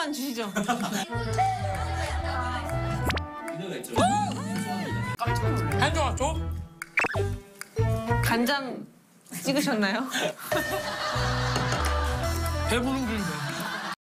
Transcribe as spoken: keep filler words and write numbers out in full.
하나만 주시죠. 한정아 줘? 간장 찍으셨나요? 배부른 중인데.